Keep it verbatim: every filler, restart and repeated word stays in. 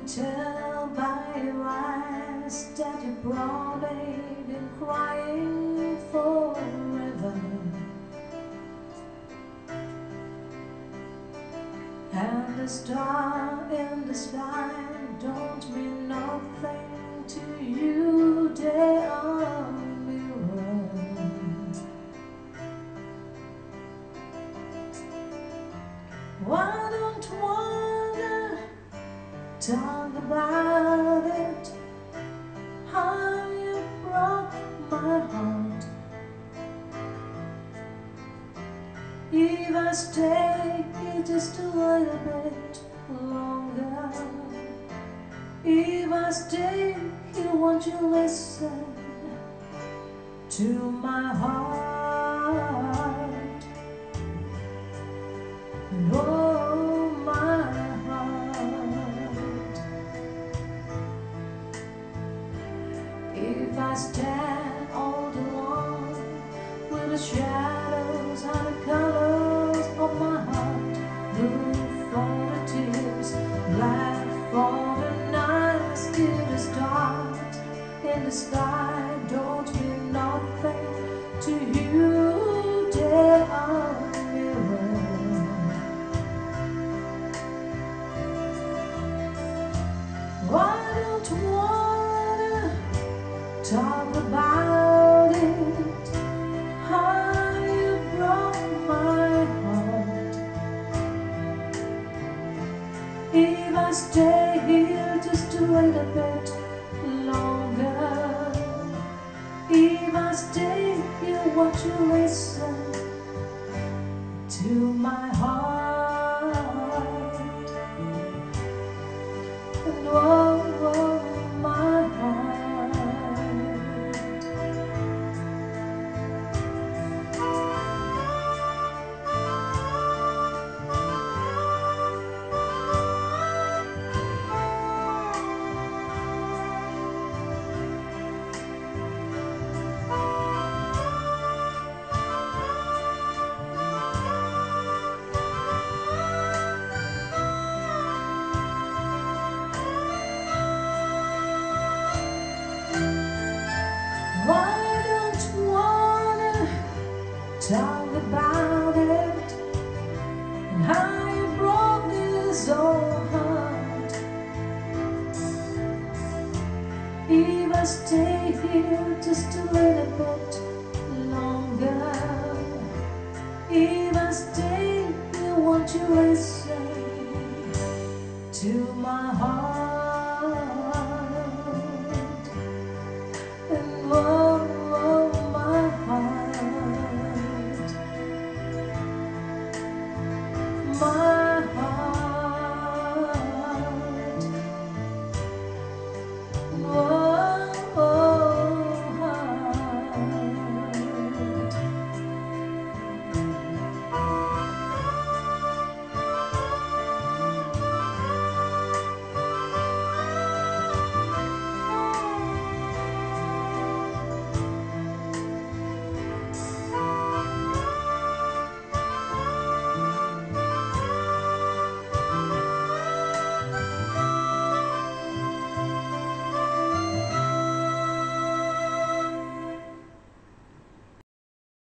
tell by your eyes that you've probably been crying forever, and the star in the sky don't mean nothing to you. They are mirrors. Why don't wanna talk about it? How you broke my heart. If I stay here just a little bit longer, if I stay here, won't you listen to my heart? And oh, my heart. If I stand all alone with the shadows and the colors of my heart, blue for the tears, black for the nights till the stars in the sky don't mean nothing to you. They are mirrors. Why don't you wanna talk about it? How you broke my heart. If I stay here just a little bit longer, if I stay here, won't you listen to my heart? And oh, oh, my heart. Why don't you wanna talk about it, and how you broke his own heart? If I stay here just a little bit